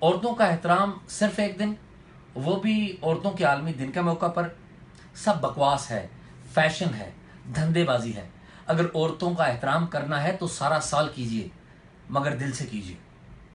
औरतों का एहतराम सिर्फ एक दिन, वो भी औरतों के आलमी दिन के मौका पर, सब बकवास है, फैशन है, धंधेबाजी है। अगर औरतों का एहतराम करना है तो सारा साल कीजिए, मगर दिल से कीजिए।